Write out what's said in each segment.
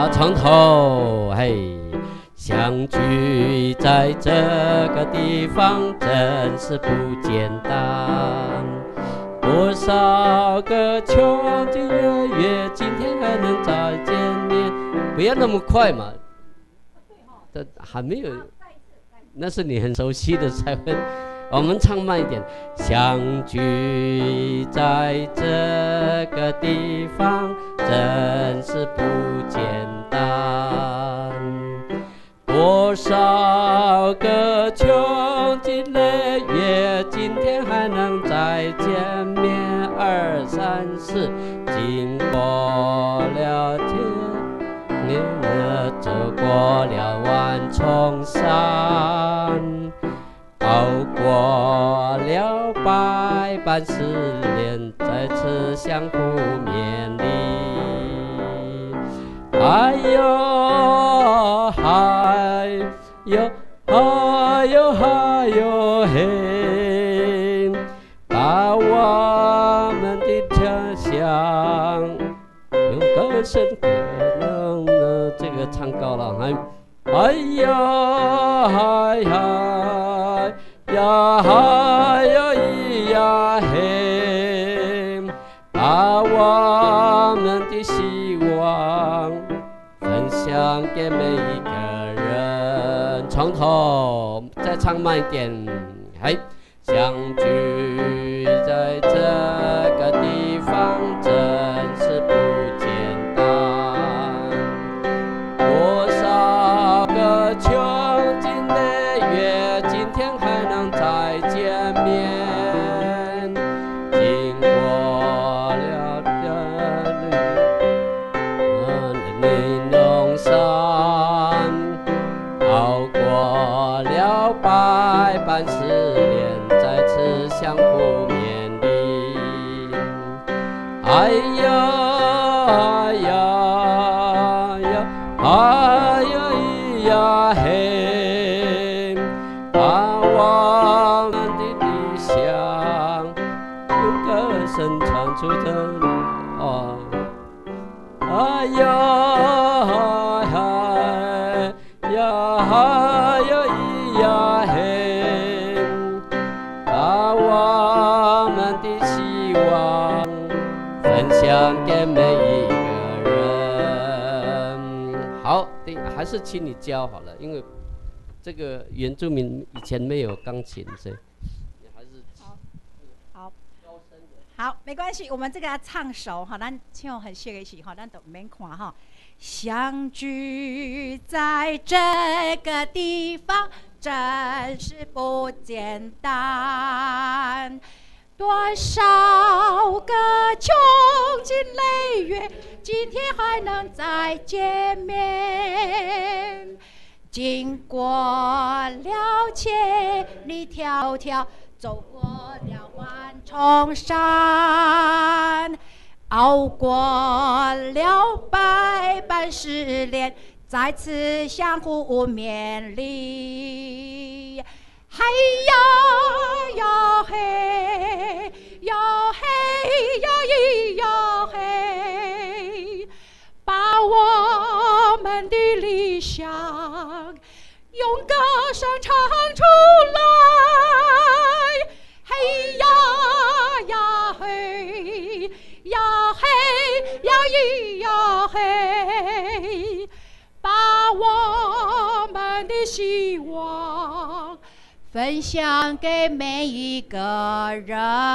从头嘿。相聚在这个地方真是不简单，多少个穷尽月月，今天还能再见面。不要那么快嘛，这还没有，那是你很熟悉的才会。我们唱慢一点。相聚在这个地方真是不简单，多少个穷尽泪月，今天还能再见面。2、3、4，经过了天走过了万重山，熬过了百般试炼，再次相互勉励。哎呦嗨哟嗨哟嗨哟嘿，把我们的家乡用歌声可能这个唱高了，哎呀嗨嗨呀嗨呀咿呀嘿，把我们的希望分享给每一个人。从头再唱慢一点，嘿，相聚在这个地方真是不简单，多少个穷尽泪月，今天还能再见面。经过了内农山，熬过了百般试炼，再次相互勉励。哎呀哎呀呀哎呀咿呀嘿，把我们的理想用歌声传出的哎呀嗨呀嗨呀咿呀嘿，把我们的希望分享给每一个人。好，还是请你教好了，因为这个原住民以前没有钢琴，所以你还是好，好，没关系，我们这个要唱熟哈，咱唱很熟的时候，咱都唔免看哈。相聚在这个地方真是不简单，多少个穷尽泪月，今天还能再见面。经过了千里迢迢，走过了万重山，熬过了百般试炼，再次相互勉励。嘿呀呀嘿呀嘿呀咿呀嘿，把我们的理想用歌声唱出来。嘿呀呀嘿呀嘿呀咿呀嘿，把我们的希望分享给每一个人。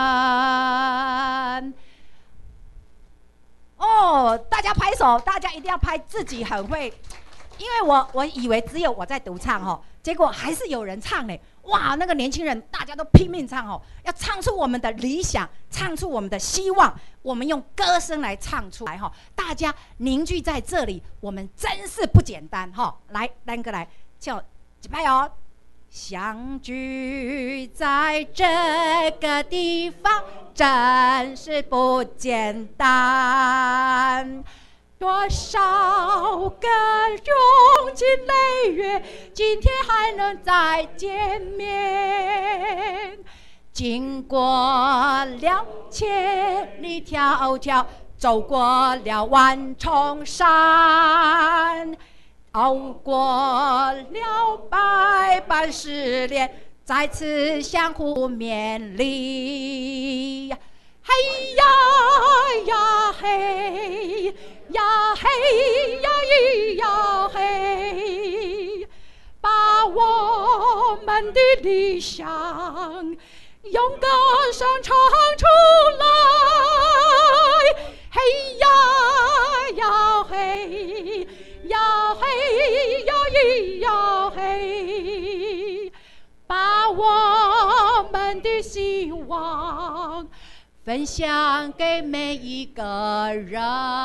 哦，大家拍手，大家一定要拍，自己很会。因为我以为只有我在独唱哦，结果还是有人唱呢。哇，那个年轻人大家都拼命唱哦，要唱出我们的理想，唱出我们的希望，我们用歌声来唱出来哈。大家凝聚在这里，我们真是不简单哈。来，咱个来叫一拍哦。相聚在这个地方真是不简单，多少个用尽泪月，今天还能再见面。经过了千里迢迢， 走过了万重山，熬过了百般试炼，再次相互勉励。嘿呀呀嘿呀嘿呀咿呀嘿，把我们的理想用歌声唱出来。嘿呀呀嘿呀嘿呀咿呀嘿，把我们的希望分享给每一个人。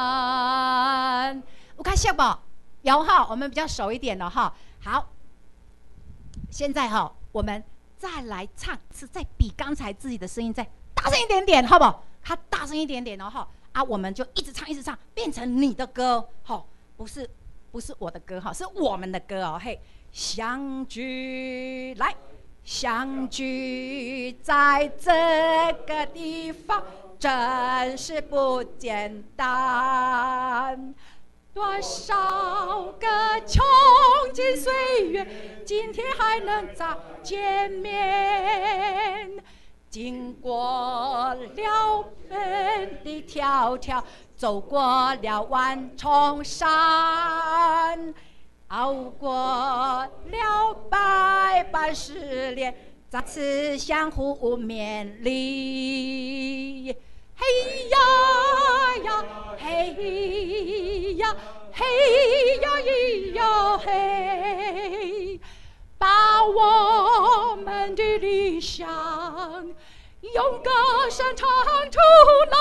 我看像不？有哈，我们比较熟一点了哈。好，现在哈，我们再来唱，是再比刚才自己的声音再大声一点点，好不好？它大声一点点，然后啊，我们就一直唱一直唱，变成你的歌，好，不是我的歌哈，是我们的歌哦。嘿，相聚来。相聚在这个地方，真是不简单。多少个穷尽岁月，今天还能再见面。经过了风的迢迢，走过了万重山，熬过了百般试炼，再次相互勉励。嘿呀呀，嘿呀，嘿呀咿呀嘿，把我们的理想用歌声唱出来。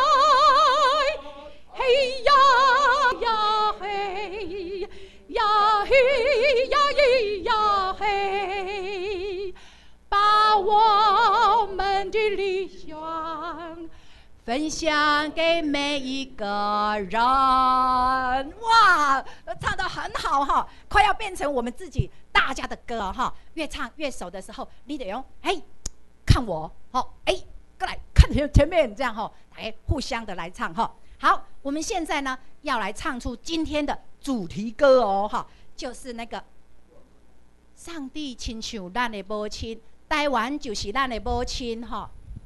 嘿呀呀嘿呀嘿呀咿呀嘿，把我们的理想分享给每一个人。哇，唱得很好哈，快要变成我们自己大家的歌了哈。越唱越熟的时候，你得用嘿看我，好哎过来看前面这样哈，来互相的来唱哈。好，我们现在呢要来唱出今天的主题歌哦哈，就是那个上帝亲像咱的母亲，台湾就是咱的母亲哈。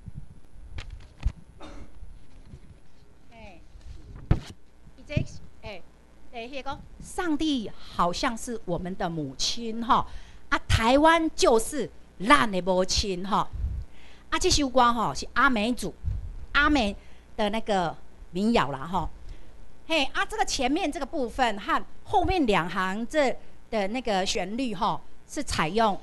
上帝好像是我们的母亲哈，啊，台湾就是咱的母亲哈。啊，这首歌哈是阿美族阿美的那个民谣啦哈。嘿啊，这个前面这个部分和后面两行这的那个旋律哈，是采用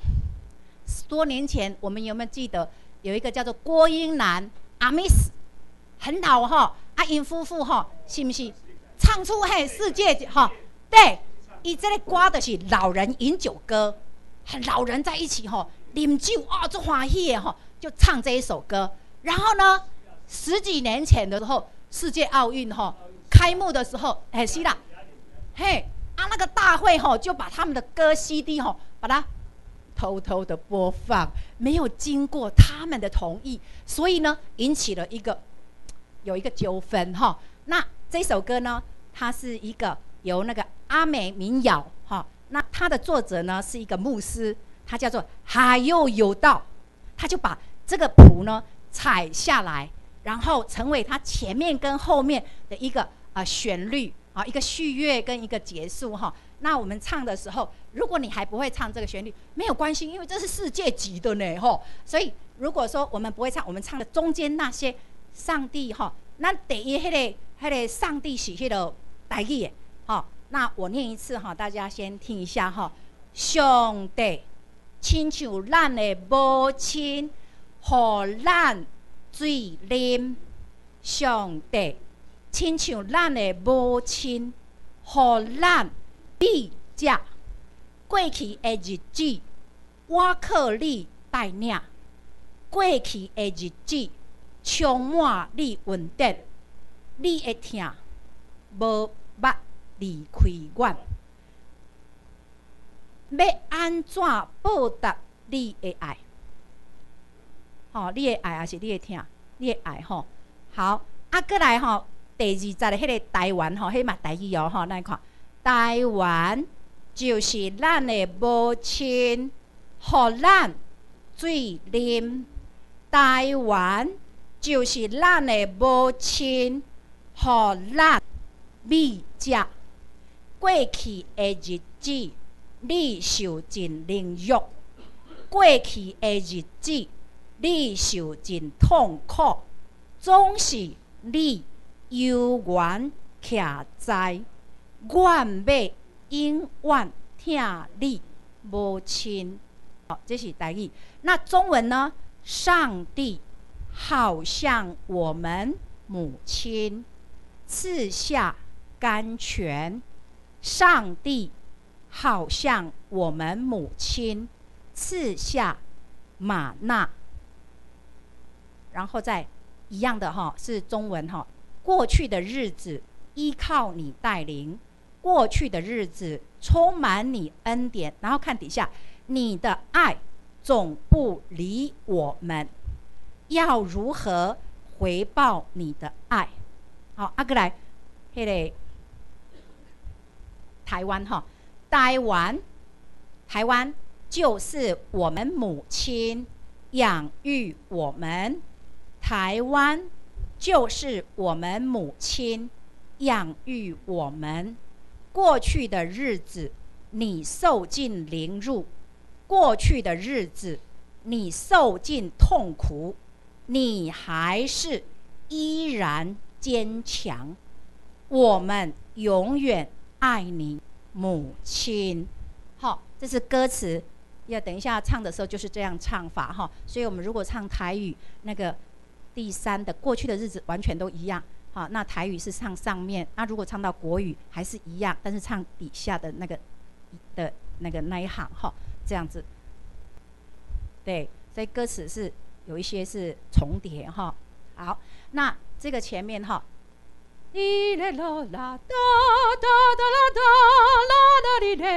10多年前，我们有没有记得有一个叫做郭英男阿密斯，很老哈，啊因夫妇哈，是不是唱出嘿世界哈？对，伊这个歌就是老人饮酒歌，和老人在一起哈，饮酒哦，做欢喜的哈，就唱这一首歌。然后呢，10几年前的时候，世界奥运哈开幕的时候，哎是啦，嘿啊那个大会哈就把他们的歌 CD 哈，把它偷偷的播放，没有经过他们的同意，所以呢引起了有一个纠纷哈。那这首歌呢，它是一个由那个阿美民谣哈，那它的作者呢是一个牧师，他叫做海佑有道，他就把这个谱呢采下来，然后成为他前面跟后面的一个旋律啊，一个序乐跟一个结束哈。那我们唱的时候，如果你还不会唱这个旋律，没有关系，因为这是世界级的呢吼。所以如果说我们不会唱，我们唱的中间那些上帝哈，那第一那个上帝是那个台语的，好，那我念一次哈，大家先听一下哈。上帝亲像咱的母亲，予咱水啉。上帝亲像咱的母亲，予咱米食。过去的日子，我靠你带领；过去的日子，充满你恩典。你的疼无捌离开阮，要安怎报答你的爱？吼，你的爱还是你的疼？你的爱吼。好，啊，过来吼， 第20个迄个台湾吼，迄嘛台语哦吼，咱看台湾就是咱的母亲，互咱水啉。台湾就是咱的母亲，互咱米食。过去的日子，你受尽凌辱；过去的日子，你受尽痛苦，总是你犹原徛在。愿要永远听你母亲。好，这是台语。那中文呢？上帝好像我们母亲，赐下甘泉。上帝好像我们母亲，赐下玛纳。然后再一样的哈，是中文哈。过去的日子依靠你带领，过去的日子充满你恩典。然后看底下，你的爱总不离我们，要如何回报你的爱？好，过来，迄个台湾哈，台湾就是我们母亲养育我们，台湾就是我们母亲养育我们。过去的日子，你受尽凌辱。过去的日子，你受尽痛苦，你还是依然坚强。我们永远爱你，母亲。好，这是歌词，要等一下唱的时候就是这样唱法哈。所以我们如果唱台语，那个第3的过去的日子完全都一样。好，那台语是唱上面，那如果唱到国语还是一样，但是唱底下的那个那一行哈。这样子，对，所以歌词是有一些是重叠哈。好，那这个前面哈，哩嘞啦啦哒哒哒啦哒啦哒哩嘞，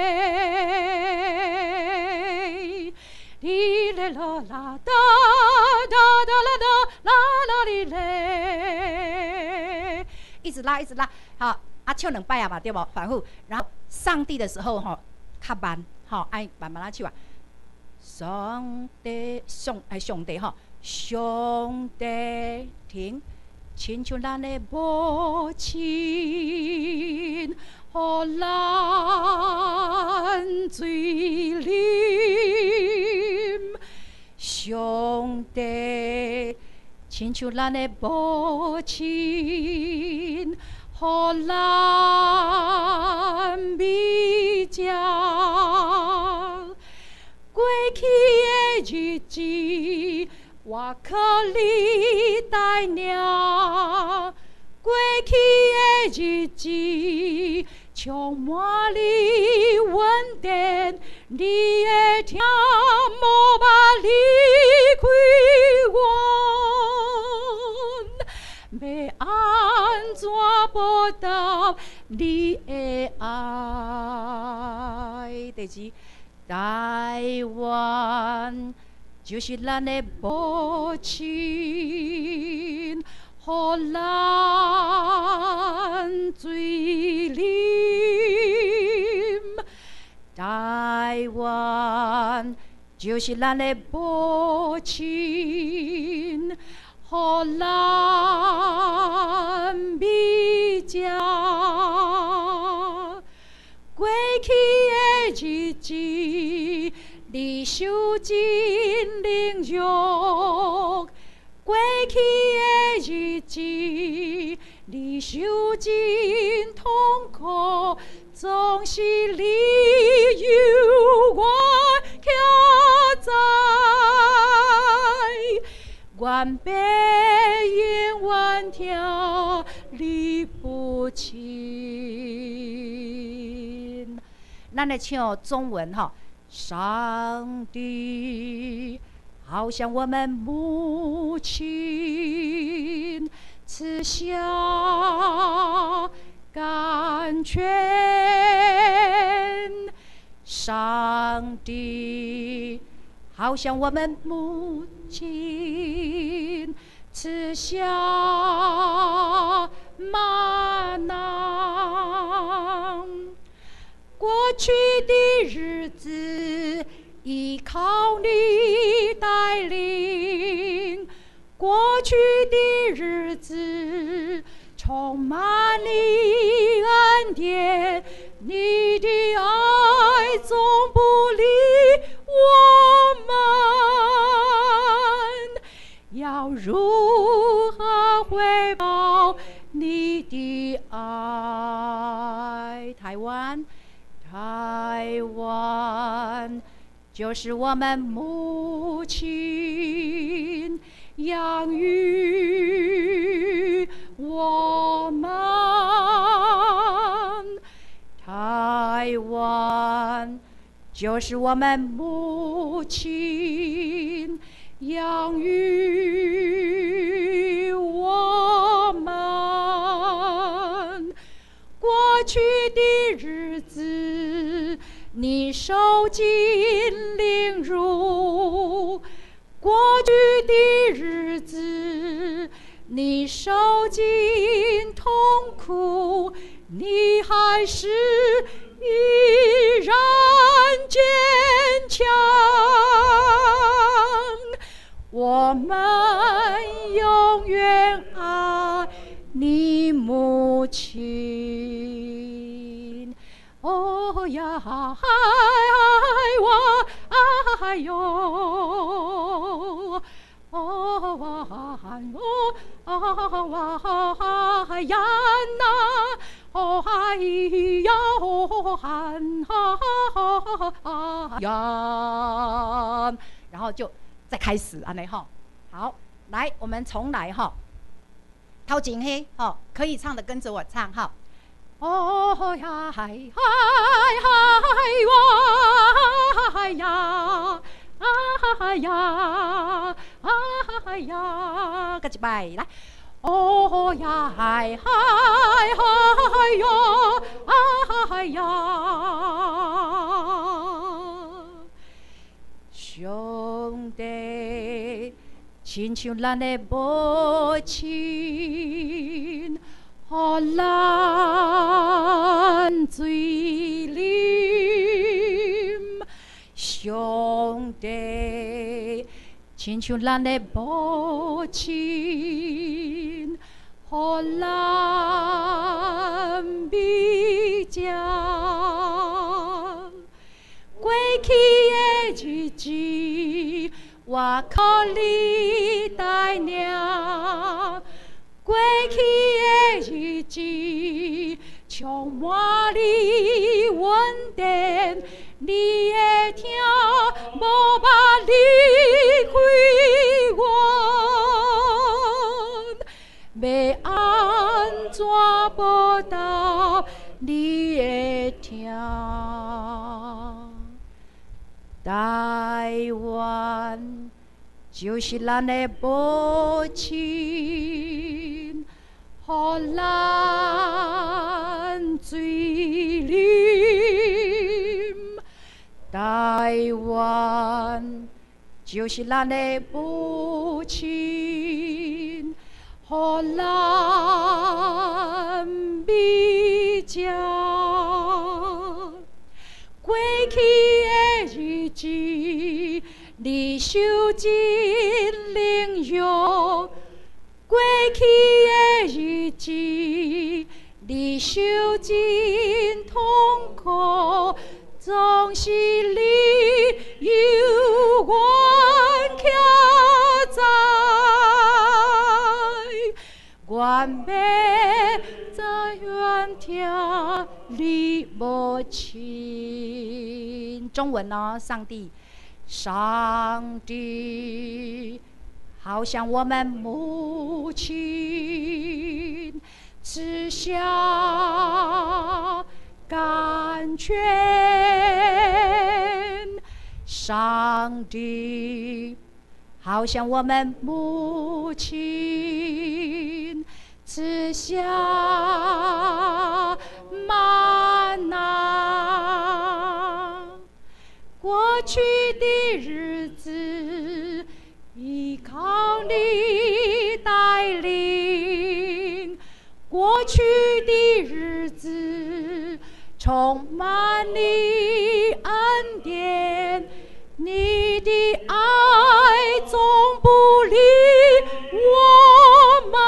哩嘞啦啦哒哒哒啦哒啦啦哩嘞，一直拉一直拉，好，唱2摆啊嘛，对不？反复，然后上帝的时候哈，较慢。好，爱慢慢唱啊！上帝哈，上帝听，亲像咱的母亲，互咱水啉。上帝亲像咱的母亲，互咱米食。过去的日子，我靠你带领。过去的日子，充满你恩典，你的疼无捌离开我。要安怎报答你的爱？第2。台湾就是咱的母亲，互咱水啉。台湾就是咱的母亲，互咱米食。过去的日子，你受尽凌辱；过去的日子，你受尽痛苦，总是你有我徛在。愿被永远听你父亲。咱来唱中文哈，上帝好像我们母亲，赐下甘泉。上帝好像我们母亲，赐下玛拿。过去的日子依靠你带领，过去的日子充满你恩典，你的爱总不离我们，要如何回报你的爱？台湾就是我们母亲养育我们，台湾就是我们母亲养育我们。过去的日子你受尽凌辱，过去的日子你受尽痛苦，你还是依然坚强。我们永远爱你母亲。哦呀，我爱哟，哦啊呀呐，哦哎呀呀，然后就再开始安尼哈。好，来，我们重来哈。头前嘿，哈，可以唱的跟着我唱哈。哦呀嗨嗨嗨哇嗨呀嗨呀嗨呀，个一摆来。哦呀嗨嗨嗨哟嗨呀，兄弟，亲像咱的母亲。予咱水啉，兄弟，亲像咱的母亲，予咱米食。过去的日子，我靠你带领。过去的日子充满你恩典，你的听无捌离开我，要安怎报答你的听？台湾就是咱的母亲，予咱水啉。台湾就是咱的母亲，予咱米食。过去的日子，你受尽凌辱。过去的日子，你受尽痛苦，总是你有我徛在，我要在远听你母亲。中文哦，上帝好像我们母亲赐下甘泉，上帝好像我们母亲赐下玛拿。过去的日子依靠你带领，过充满你恩典，你的爱总不离我们。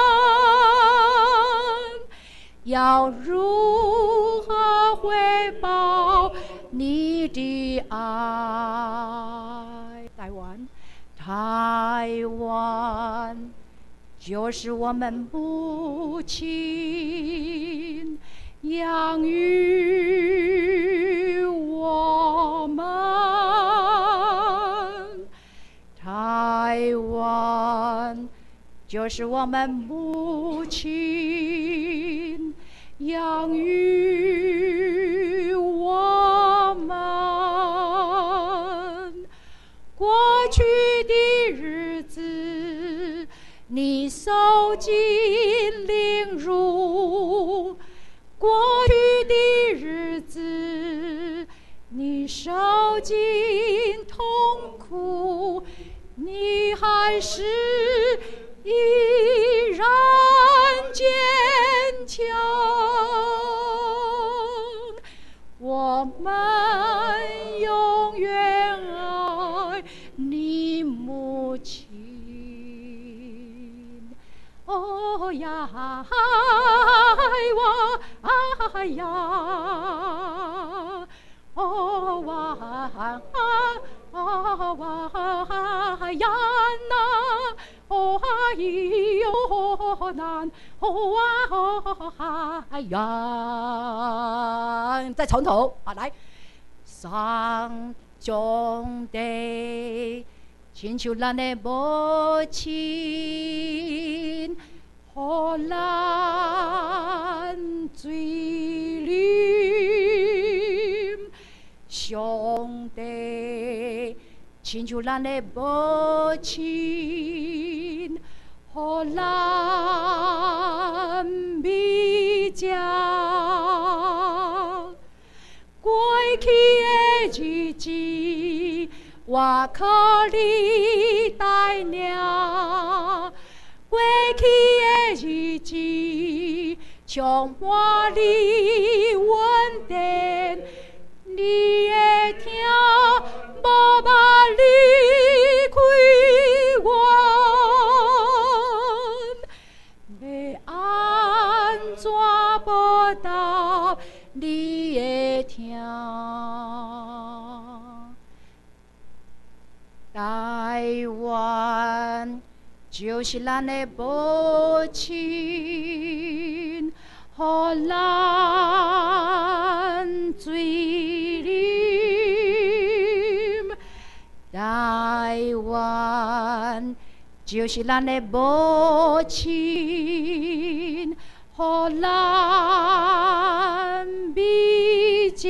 要如何回报你的爱？台湾就是我们母亲养育我们，台湾就是我们母亲养育我们。过去的日子，你受尽凌辱；过去的日子，你受尽痛苦，你还是依然坚强。我们永远爱你母亲。哦呀，哇呀，哦哇呀呐，哦咿哟难，哦呀，再从头啊来，上兄弟。亲像咱的母亲，互咱水啉，兄弟，亲像咱的母亲，互咱米食。过去的日子，我靠你带领，过去的日子充满你稳定，你会听无把离开我，要安怎报答你会听？台湾就是咱的母亲，互咱水啉。台湾就是咱的母亲，互咱米食。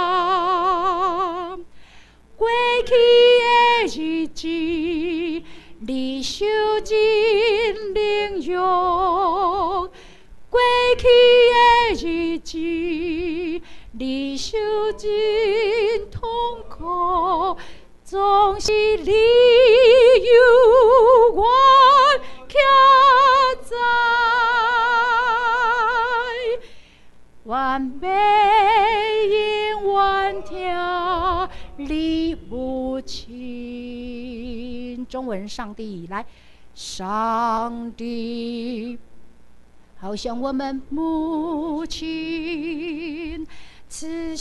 过去的日子，你受尽凌辱；过去的日子，你受尽痛苦，总是你有我徛在完美永远听你母亲。中文，上帝来，上帝好像我们母亲赐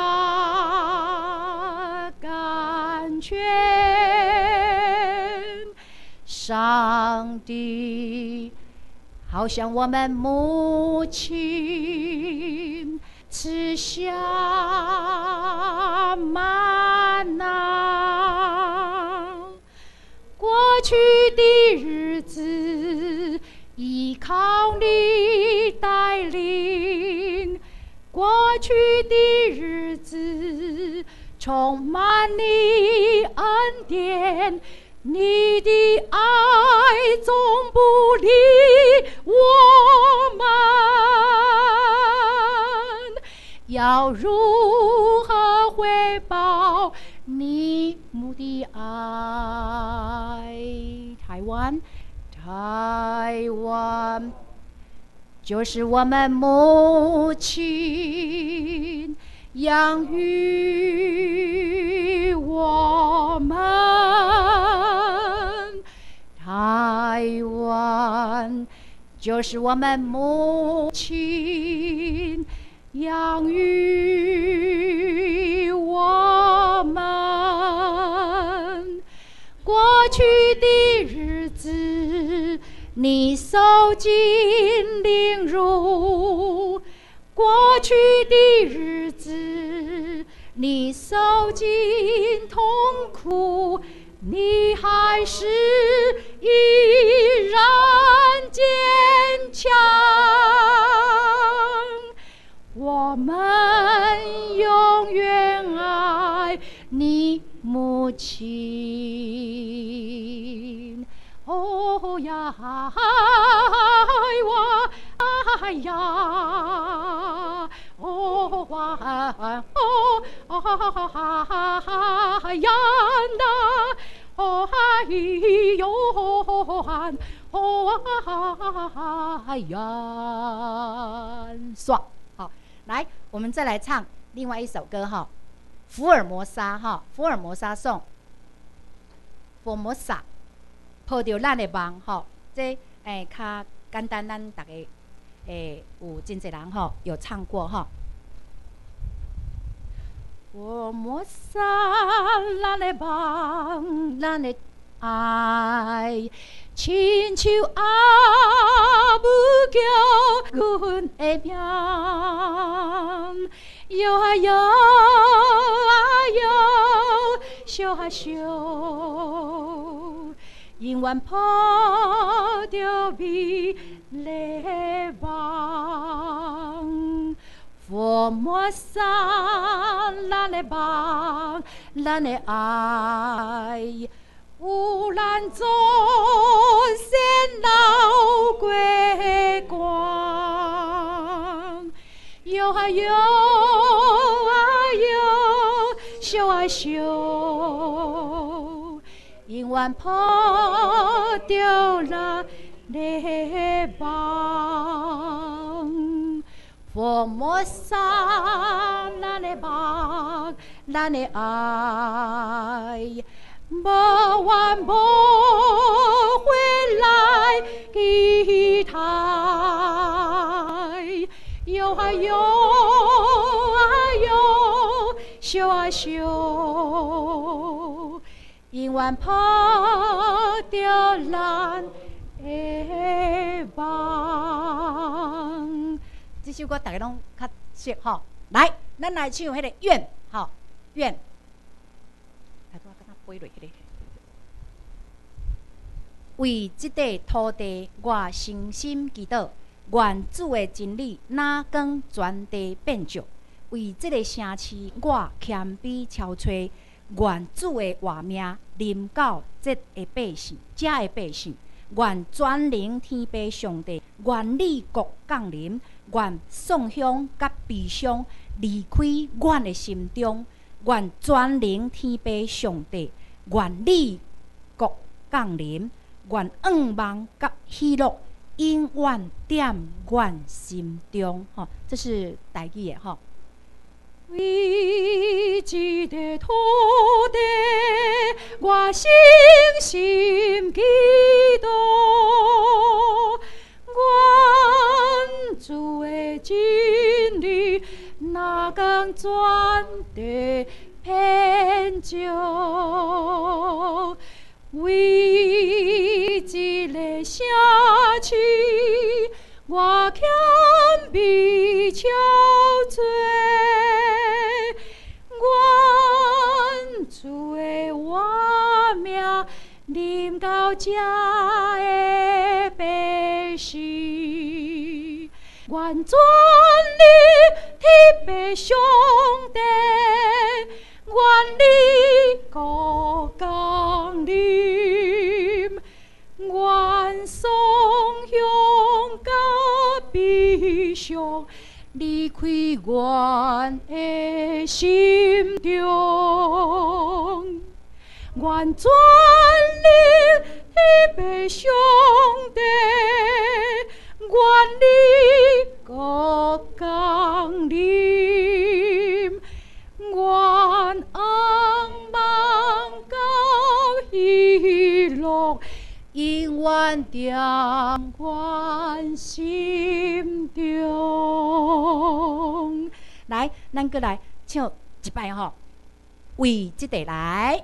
下甘泉，上帝好像我们母亲赐下吗哪。过去的日子依靠你带领，过去的日子充满你恩典，你的爱总不离我们。要如何回报你母的爱？台湾，台湾就是我们母亲养育我们。台湾就是我们母亲养育我们。过去的日子你受尽凌辱，过去的日子你受尽痛苦，你还是依然坚强。我们永远爱你母亲。哦呀，我哎呀，哦哇哦呀呐，哦哎哟哦呀，爽。好，来，我们再来唱另外一首歌哈，福尔摩沙哈，福尔摩沙颂，福尔摩沙。抱着咱的梦吼，这较简单，咱大家有真侪人吼有唱过吼。福尔摩沙，咱的梦，咱的爱，亲像阿母叫阮的名，摇啊摇啊摇，烧啊烧。永远抱着美丽梦，福尔摩沙，咱的梦，咱的爱，有咱祖先流过光，摇啊摇啊摇，烧啊烧。永远抱着咱的梦，福尔摩沙，咱的梦，咱的爱，无怨无悔来期待，摇啊摇啊摇，烧啊烧。永远抱着咱的梦。这首歌大家拢较熟吼。来，咱来唱迄个愿吼，愿。来，我敢若飞落去咧。为这块土地，我诚心祈祷，愿主的真理哪光全地遍照。为这个城市，我谦卑憔悴。愿主的话命临到这的百姓，愿全能天父上帝，愿你国降临，愿丧香甲悲伤离开阮的心中，愿全能天父上帝，愿你国降临，愿愿望甲喜乐永远踮阮心中。哈，这是台语的哈。为这个土地，我诚心祈祷，愿主的真理哪光全地遍照。为这个城市，我谦卑憔悴。愿主的话命临到这的百姓，愿全能天父上帝，愿你国降临，愿丧香甲悲伤离开阮的心中，愿全能天父上帝，愿你国降临， 阮点阮心中。来，咱过来唱一摆吼，为即个来，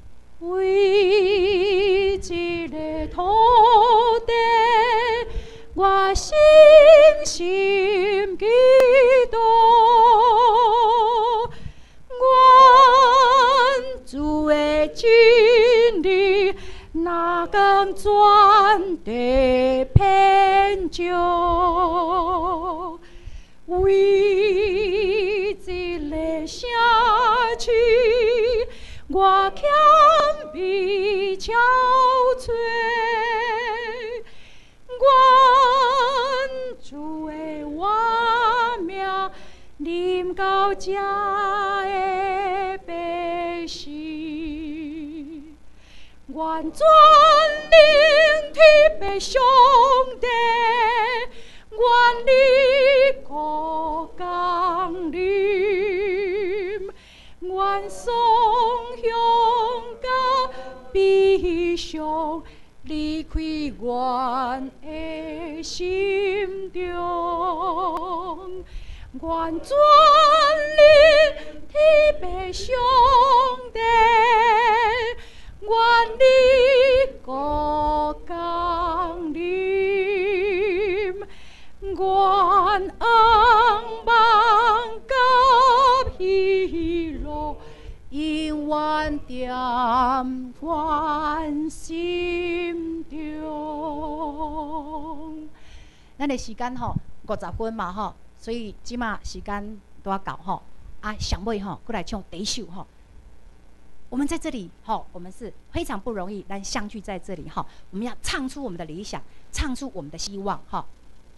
为即个土地，我深深祈祷。愿主的真理，哪敢转地偏照？为一个社区，我谦卑憔悴。愿主的话命，临到这的百姓，愿全灵体的上帝，愿你国降临，愿颂香甲悲伤离开阮的心中。愿全力体白上帝，愿你国降临，愿恩望甲喜乐，永远踮阮心中。咱的时间吼50分嘛吼。所以即马时间都要到吼，上尾吼过来唱第一首吼。我们在这里吼，我们是非常不容易，但相聚在这里吼，我们要唱出我们的理想，唱出我们的希望吼。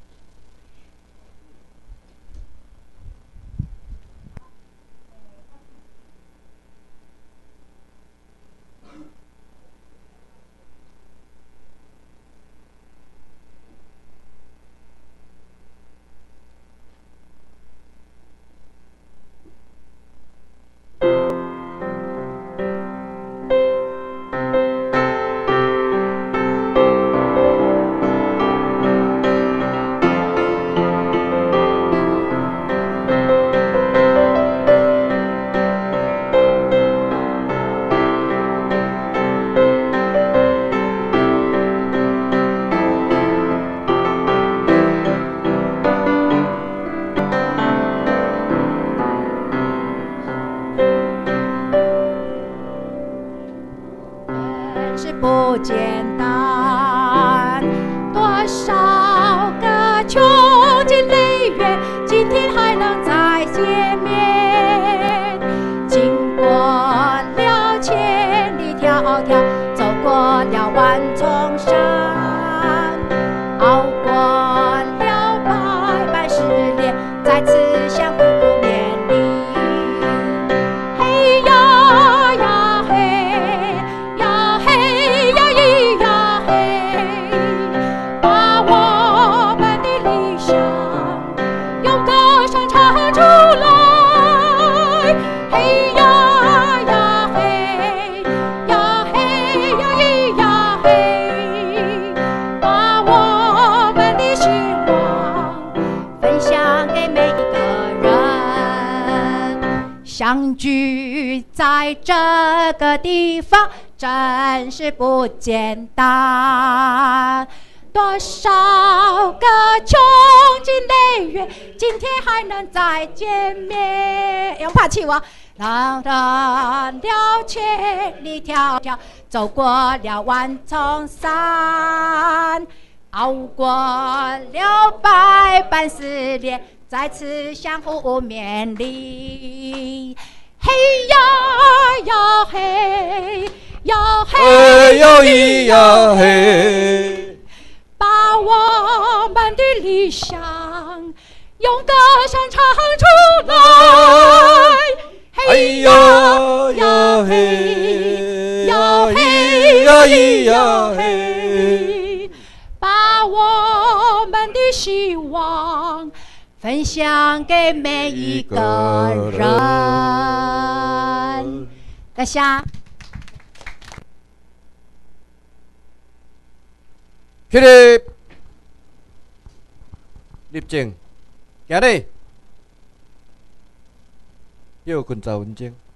相聚在这个地方真是不简单，多少个穷尽累月，今天还能再见面。用拍气哇！绕了千里迢迢，走过了万重山，熬过了百般思念，再次相互勉励。嘿呀呀嘿呀嘿呀咿呀嘿，把我们的理想用歌声唱出来。嘿呀呀嘿呀嘿呀咿呀嘿，把我们的希望分享给每一个人。感谢。 起立，立正，行礼，休困10分钟。